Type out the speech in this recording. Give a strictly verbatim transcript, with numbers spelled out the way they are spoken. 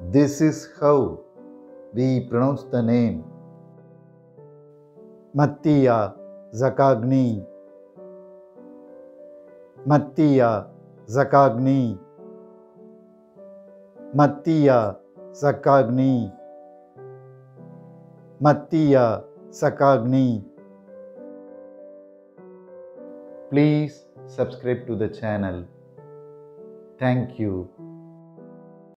This is how we pronounce the name. Mattia Zaccagni. Mattia Zaccagni. Mattia Zaccagni. Mattia Zaccagni. Please subscribe to the channel. Thank you.